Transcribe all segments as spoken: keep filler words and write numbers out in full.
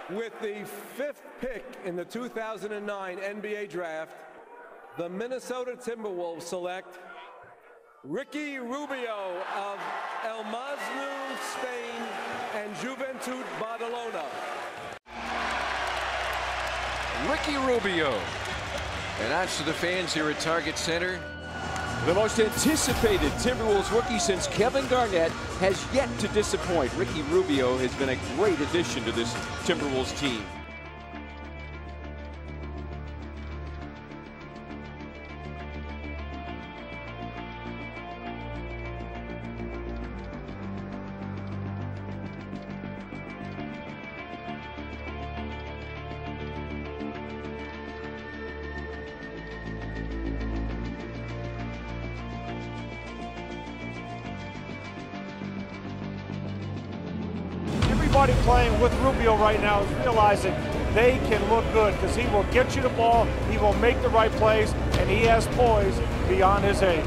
With the fifth pick in the two thousand nine N B A draft, the Minnesota Timberwolves select Ricky Rubio of El Masnou, Spain, and Juventud Badalona. Ricky Rubio. And on to the fans here at Target Center. The most anticipated Timberwolves rookie since Kevin Garnett has yet to disappoint. Ricky Rubio has been a great addition to this Timberwolves team. Everybody playing with Rubio right now is realizing they can look good because he will get you the ball, he will make the right plays, and he has poise beyond his age.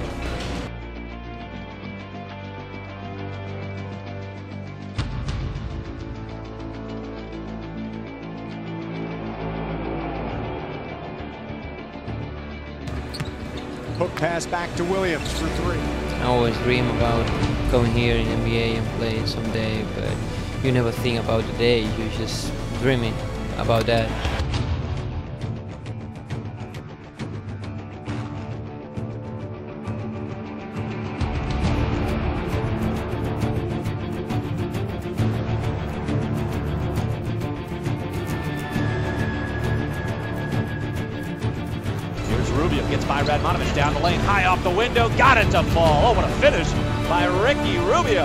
Hook pass back to Williams for three. I always dream about going here in N B A and playing someday, but you never think about the day, you just dreaming about that. Here's Rubio, gets by Radmanovich down the lane, high off the window, got it to fall. Oh, what a finish by Ricky Rubio.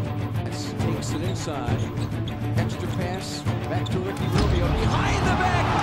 Takes it inside. Extra pass back to Ricky Rubio. Behind the back.